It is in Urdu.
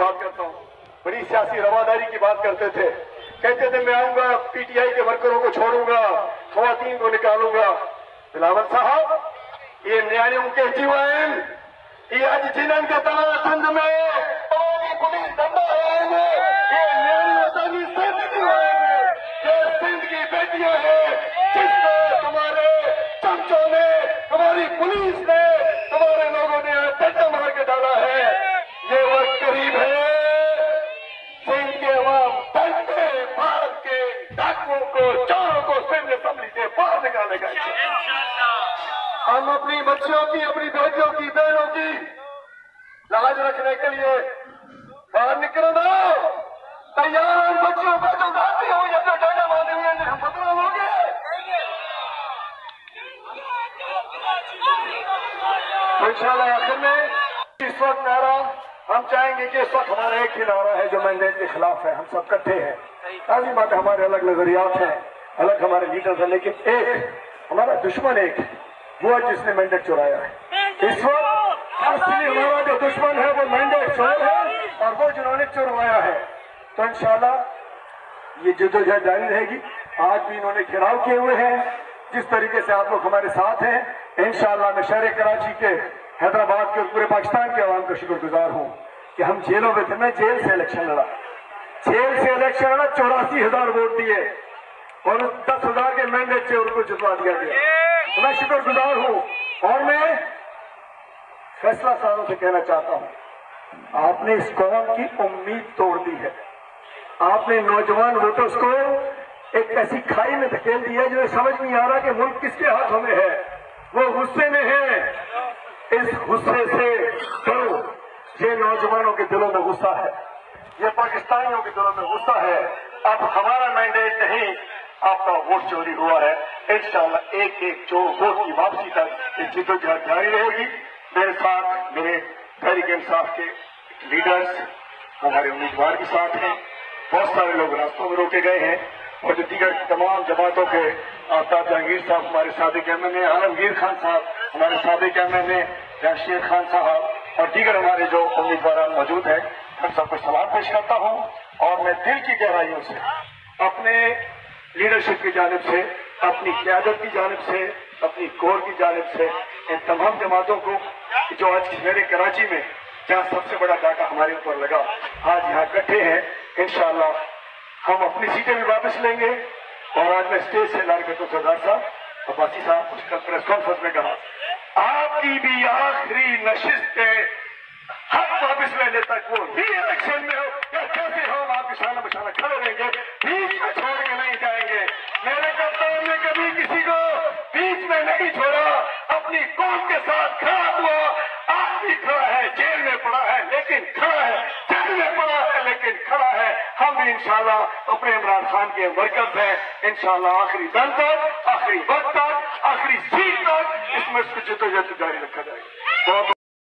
بات کرتا ہوں. بڑی سیاسی رواداری کی بات کرتے تھے. کہتے تھے میں آؤں گا پی ٹی آئی کے ورکروں کو چھوڑوں گا, خواتین کو نکالوں گا. بلاول صاحب یہ نیالیوں کے جیوائن یہ آج جنن کا تلا سندھ میں ہماری پولیس ڈنڈا ہے. یہ نیالیوں تانی سندھ کی ہوئے یہ سندھ کی بیٹیاں ہیں جس کو تمہارے چمچوں نے, تمہاری پولیس نے, تمہارے لوگوں نے ڈنڈا مار کے ڈالا ہے. یہ وقت قریب ہے سندھ کے عوام ڈنڈے مار کے ڈاکوؤں کو, چوروں کو سندھ اسمبلی سے باہر نکالے گا. ہم اپنی بچیوں کی, اپنی بیٹیوں کی, بہنوں کی لاج رکھنے کے لیے باہر نکلنا تیار. بچیوں کو جو گاتی ہو یا جو ڈنڈا مارے ہوئے ہم بدلا لو گے. تو انشاءاللہ آخر میں اس وقت نعرہ ہم چاہیں گے کہ اس وقت ہمارا ایک ہی نعرہ ہے جو مینڈیٹ کے خلاف ہے. ہم سب کٹھے ہیں. لازمی بات ہے ہمارے الگ نظریات ہیں, الگ ہمارے لیڈرز ہیں, لیکن ایک ہمارا دشمن ایک وہ ہے جس نے مینڈیٹ چرایا ہے. اس وقت اصلی ہمارا جو دشمن ہے وہ مینڈیٹ چور ہے اور وہ جنہوں نے چروایا ہے. تو انشاءاللہ یہ جدوجہد جاری رہے گی. آج بھی انہوں نے گھیراؤ کیے ہوئے ہیں. جس طریقے سے آپ لوگ ہمارے ساتھ ہیں انشاءاللہ میں شہر کراچی کے, حیدرآباد کے اور پورے پاکستان کے عوام کا شکر گزار ہوں کہ ہم جیلوں میں تھے. میں جیل سے الیکشن لڑا, جیل سے الیکشن لڑا, 84,000 ووٹ دیے اور 10,000 کے مینڈیٹ سے ان کو جتوا دیا گیا. میں شکر گزار ہوں اور میں فیصلہ سازوں سے کہنا چاہتا ہوں آپ نے اس قوم کی امید توڑ دی ہے. آپ نے نوجوان ووٹرز کو ایک ایسی کھائی میں دھکیل دی ہے جنہیں سمجھ نہیں آ رہا کہ ملک کس کے ہاتھوں میں ہے. وہ غصے میں ہے, اس غصے سے ڈرو. یہ نوجوانوں کے دلوں میں غصہ ہے, یہ پاکستانیوں کے دلوں میں غصہ ہے. اب ہمارا مینڈیٹ نہیں, آپ کا ووٹ چوری ہوا ہے. انشاءاللہ ایک ایک چور ووٹ کی واپسی تک یہ جدوجہد جاری رہے گی. میرے ساتھ میرے تحریک انصاف کے لیڈرز ہمارے امیدوار کے ساتھ ہیں. بہت سارے لوگ راستوں میں روکے گئے ہیں اور جو دیگر تمام جماعتوں کے آفتاب جہانگیر صاحب ہمارے سابق M N A, Alamgir Khan صاحب ہمارے سابق M N A, Jamshed Khan صاحب اور دیگر ہمارے جو امیدواران موجود ہیں, ہم سب کو سلام پیش کرتا ہوں. اور میں دل کی گہرائیوں سے اپنے لیڈرشپ کی جانب سے, اپنی قیادت کی جانب سے, اپنی کور کی جانب سے ان تمام جماعتوں کو جو آج شہر کراچی میں جہاں سب سے بڑا ڈاکہ ہمارے اوپر لگا, آج یہاں اکٹھے ہیں. انشاءاللہ ہم اپنی سیٹیں بھی واپس لیں گے. اور آج میں اسٹیج سے لارکتو سردار صاحب عباسی صاحب اس کا پریس کانفرنس میں کہا آپ کی بھی آخری نشست کے حق واپس لینے تک وہ ہی الیکشن میں ہو یا کیسے ہو, آپ کی شانہ بشانہ کھڑے رہیں گے, بیچ میں چھوڑ کے نہیں جائیں گے. میرے کپتان نے کبھی کسی کو بیچ میں نہیں چھوڑا, اپنی قوم کے ساتھ کھڑا ہوا. آپ بھی کھڑا ہے, جیل میں پڑا ہے لیکن کھڑا ہے, جیل میں پڑا ہے لیکن کھڑا ہے. ہم بھی انشاءاللہ اپنے عمران خان کے مرکز ہیں. انشاءاللہ آخری دم تک, آخری وقت تک, آخری سیٹ تک اس میں اس کو جدوجہد جاری رکھا جائے گا.